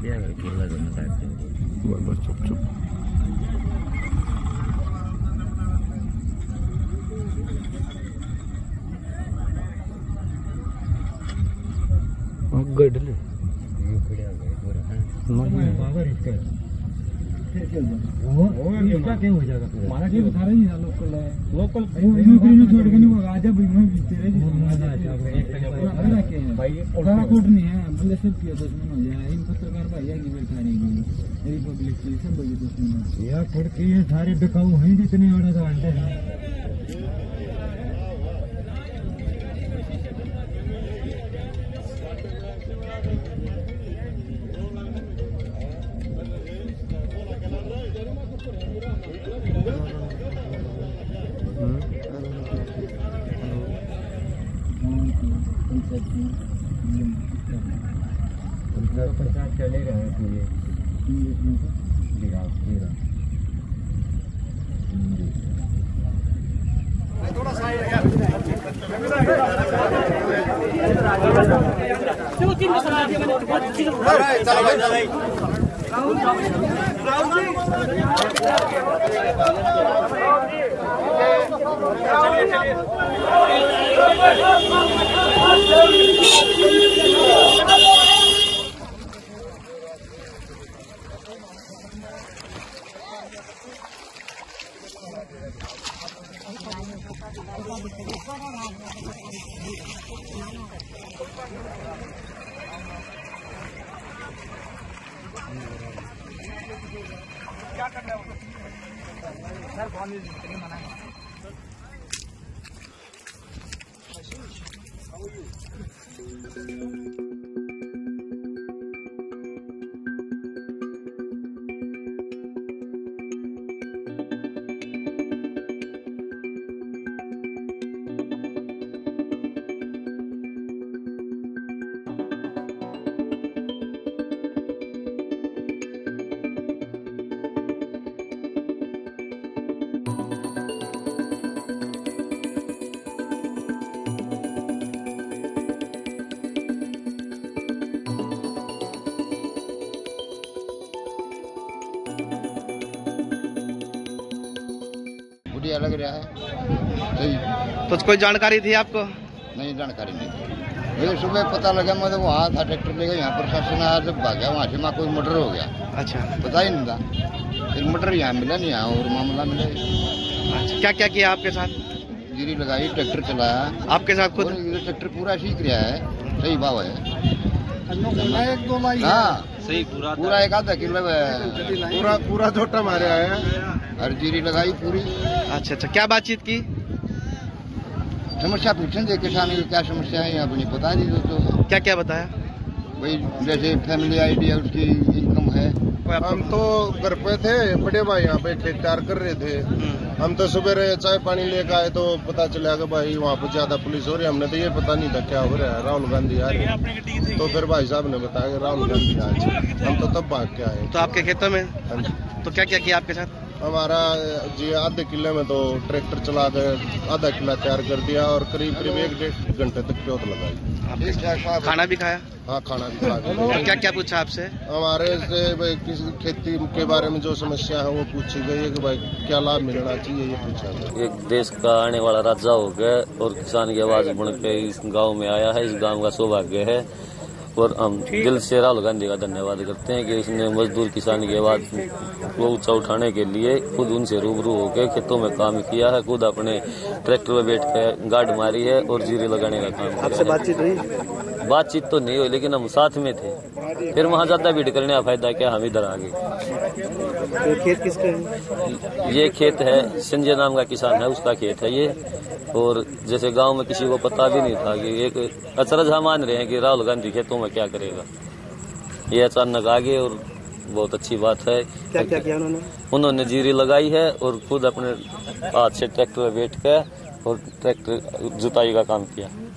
बस चुप चुप। गडले इसका क्या हो जाएगा? हमारा क्या बता रही है? लोकल है, लोकल नौकरी में छोड़ के नहीं होगा। आजा भाई मैं तेरे भाई उठाना कोट नहीं है, भले सब किया दुश्मन हो जाए। इन पत्रकार भाई है कि बैठा नहीं मेरी पब्लिक की सब बड़ी दुश्मन है यार। खड़की ये सारे बिकाऊ हैं जितने बड़ा तो अंडे हैं। प्रचार चलेगा थोड़ा सा क्या करना है सर? कौन मना है? लग रहा है सही। तो कोई जानकारी थी आपको? नहीं, जानकारी नहीं। मुझे सुबह पता लगा, मैं तो वहाँ था ट्रैक्टर लेकर, यहाँ प्रशासन आया जब भाग गया वहाँ से। वहाँ कोई मर्डर हो गया। अच्छा, पता ही नहीं था। फिर मर्डर यहाँ मिला नहीं, यहाँ और मामला मिला। अच्छा, क्या क्या किया आपके साथ? जीरी लगाई, ट्रैक्टर चलाया। आपके साथ खुद? ट्रैक्टर पूरा सीख रहा है। सही भाव है। हाँ सही, पूरा एक आधा किलो पूरा छोटा मारे आया। हर जीरी लगाई पूरी। अच्छा अच्छा, क्या बातचीत की? समस्या पूछें थे किसान की, क्या समस्या है यहाँ पर नहीं बता दी। तो क्या क्या बताया भाई? जैसे फैमिली आईडी है, उसकी इनकम है। हम तो घर पे थे, बड़े भाई यहाँ पे खेत तैयार कर रहे थे। हम तो सुबह रहे चाय पानी लेकर आए तो पता चला कि भाई वहाँ पे ज्यादा पुलिस हो रही है। हमने तो ये पता नहीं था क्या हो रहा है। राहुल गांधी आ रहे हैं। तो फिर भाई साहब ने बताया कि राहुल गांधी आज। हम तो तब भाग के आए। तो आपके खेतों में? तो क्या क्या किया आपके साथ? हमारा जी आधे किले में तो ट्रैक्टर चला कर आधा किला तैयार कर दिया और करीब 1-1.5 घंटे तक प्योत लगाई। खाना भी खाया? हाँ, खाना भी खा गया। और क्या क्या पूछा आपसे? हमारे से भाई किसी खेती के बारे में जो समस्या है वो पूछी गई है कि भाई क्या लाभ मिलना चाहिए, ये पूछा गया। एक देश का आने वाला राजा हो गया और किसान की आवाज बन के इस गाँव में आया है। इस गाँव का सौभाग्य है और हम दिल से राहुल गांधी का धन्यवाद करते हैं कि इसने मजदूर किसान की आवाज को ऊंचा उठाने के लिए खुद उनसे रूबरू होकर खेतों में काम किया है। खुद अपने ट्रैक्टर में बैठ कर गार्ड मारी है और जीरे लगाने का काम किया। आपसे बातचीत हुई? बातचीत तो नहीं हुई, लेकिन हम साथ में थे। फिर वहाँ ज्यादा भीड़ करने का फायदा क्या, हम इधर आ गए। तो खेत किसका है? ये खेत है, संजय नाम का किसान है, उसका खेत है ये। और जैसे गांव में किसी को पता भी नहीं था कि एक अचरज हम मान रहे हैं कि राहुल गांधी खेतों में क्या करेगा। ये अचानक आ गए और बहुत अच्छी बात है। क्या क्या किया उन्होंने? उन्होंने जीरी लगाई है और खुद अपने हाथ से ट्रैक्टर में बैठ कर और ट्रैक्टर जुताई का काम किया।